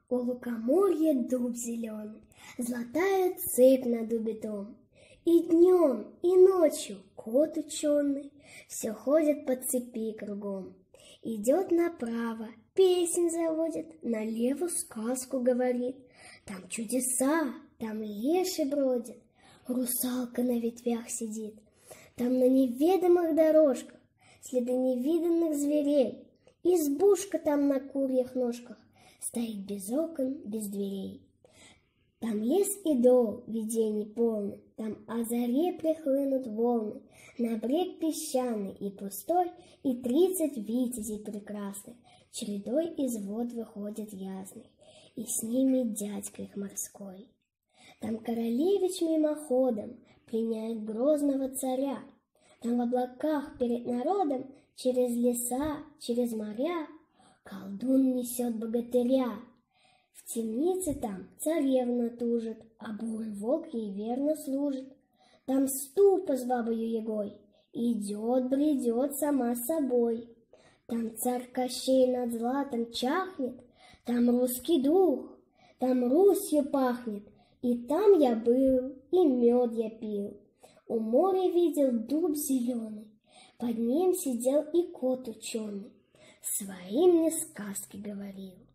У лукоморья дуб зеленый, золотая цепь на дубе том. И днем, и ночью кот ученый все ходит по цепи кругом. Идет направо, песнь заводит, налево сказку говорит. Там чудеса, там леший бродит, русалка на ветвях сидит. Там на неведомых дорожках следы невиданных зверей. Избушка там на курьих ножках стоит без окон, без дверей. Там лес и дол, видений полный, там о заре прихлынут волны, на брег песчаный и пустой, и 30 витязей прекрасных, чередой из вод выходят ясных, и с ними дядька их морской. Там королевич мимоходом пленяет грозного царя, там в облаках перед народом через леса, через моря колдун несет богатыря. В темнице там царевна тужит, а бурый волк ей верно служит. Там ступа с бабою Ягой идет, бредет сама собой. Там царь Кощей над златом чахнет, там русский дух, там Русью пахнет. И там я был, и мед я пил. У моря видел дуб зеленый, под ним сидел и кот ученый, своим мне сказки говорил.